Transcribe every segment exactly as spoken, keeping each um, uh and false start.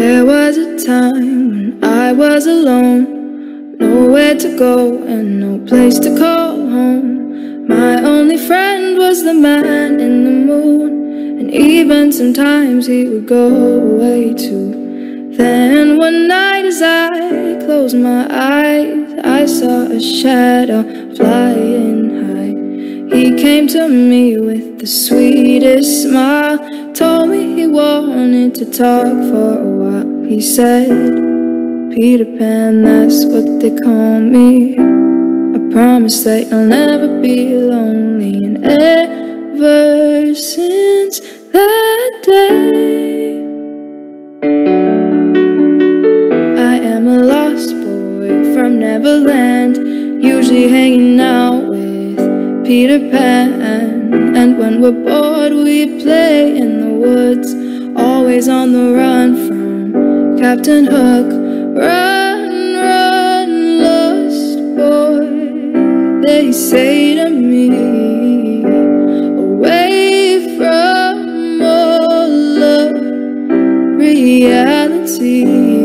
There was a time when I was alone, nowhere to go and no place to call home. My only friend was the man in the moon, and even sometimes he would go away too. Then one night as I closed my eyes, I saw a shadow flying high. He came to me with the sweetest smile, told me he wanted to talk for a while. He said, "Peter Pan, that's what they call me. I promise that you'll never be lonely." And ever since that day, I am a lost boy from Neverland, usually hanging out with Peter Pan. And when we're bored we play in the woods, always on the run from Captain Hook. Run, run, lost boy, they say to me, away from all of reality.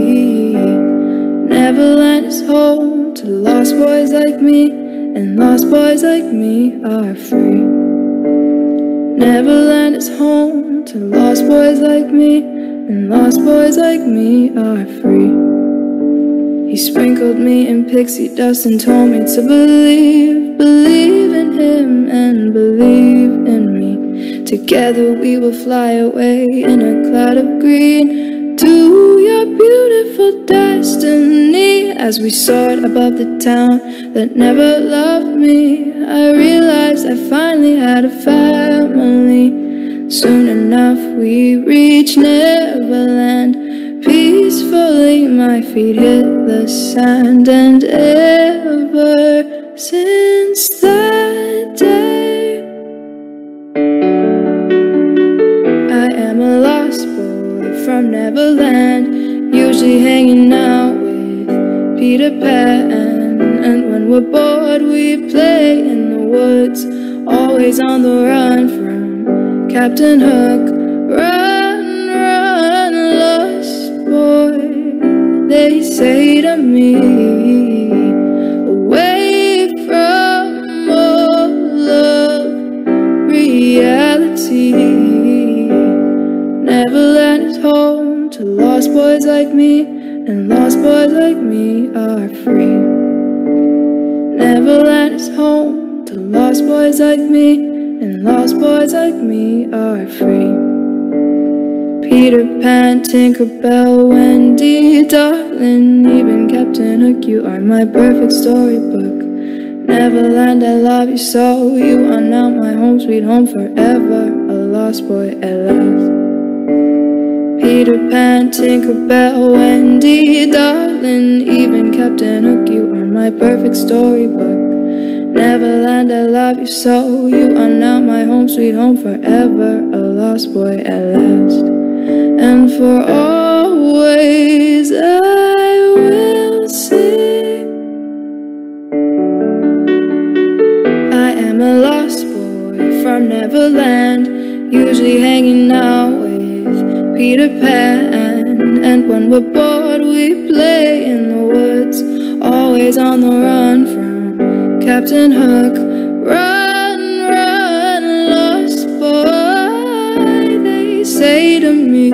Neverland is home to lost boys like me, and lost boys like me are free. Neverland is home to lost boys like me, and lost boys like me are free. He sprinkled me in pixie dust and told me to believe, believe in him and believe in me. Together we will fly away in a cloud of green to your beautiful destiny. As we soared above the town that never loved me, I realized I finally had a family. Soon enough we reached Neverland. Peacefully my feet hit the sand, and ever since that day, I am a lost boy from Neverland, usually hanging out with Peter Pan. And when we're bored we play in the woods, always on the run from Captain Hook. Run, run, lost boy, they say to me, away from all of reality. Neverland is home to lost boys like me, and lost boys like me are free. Neverland is home to lost boys like me, and lost boys like me are free. Peter Pan, Tinker Bell, Wendy, darling, even Captain Hook, you are my perfect storybook. Neverland, I love you so, you are now my home sweet home forever, a lost boy at last. Peter Pan, Tinker Bell, Wendy, darling, even Captain Hook, you are my perfect storybook. Neverland, I love you so, you are now my home sweet home forever, a lost boy at last. And for always I will sing, I am a lost boy from Neverland, usually hanging out with Peter Pan. And when we're bored we play in the woods, always on the run from Captain Hook. Run, run, lost boy, they say to me,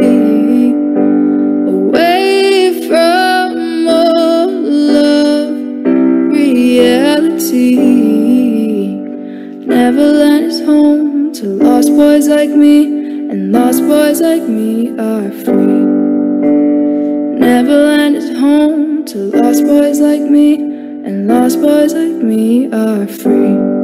away from all of reality. Neverland is home to lost boys like me, and lost boys like me are free. Neverland is home to lost boys like me, and lost boys like me are free.